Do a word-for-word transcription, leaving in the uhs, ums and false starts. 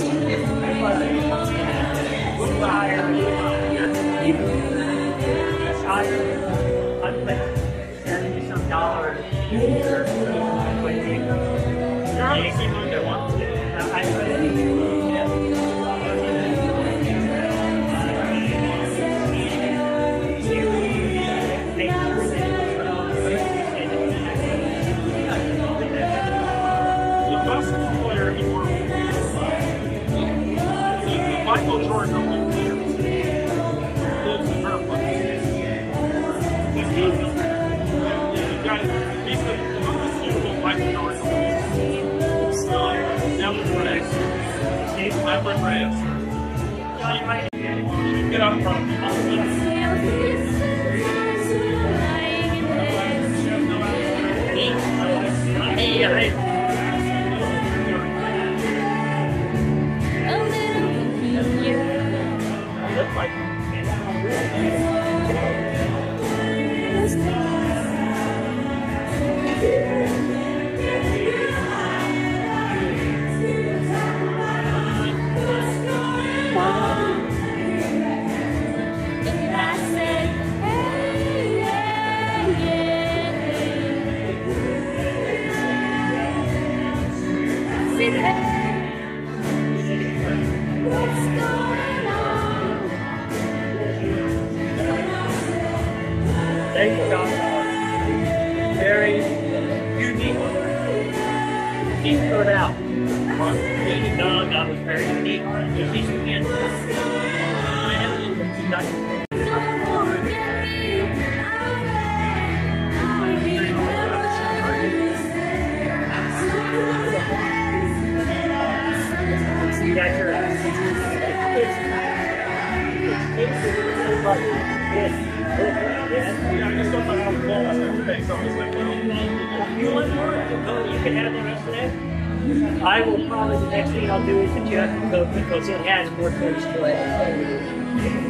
Michael Jordan only players lives in Brooklyn. He's got he's the usual Michael Jordan. Never Reyes. Never Reyes. Get out in front of me. Yeah, They got very unique. He stood out. The dog that was very unique. He's again. You got your Yeah, I just don't know how to blow my face. So I was like, well, you want more? Oh, you can have the rest of that. I will probably, the next thing I'll do is adjust the coat because it has more things to it.